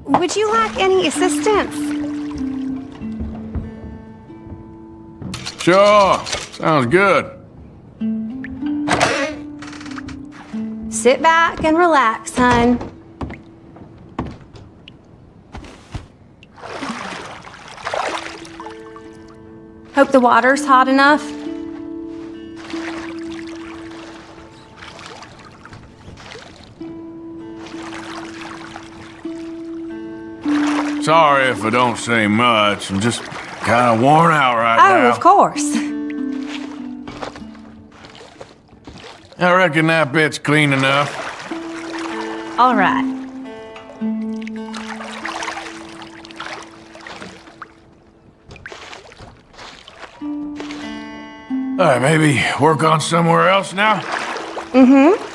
Would you like any assistance? Sure. Sounds good. Sit back and relax, hun. Hope the water's hot enough. Sorry if I don't say much. I'm just kind of worn out right now. Oh, of course. I reckon that bit's clean enough. All right. All right, maybe work on somewhere else now? Mm-hmm.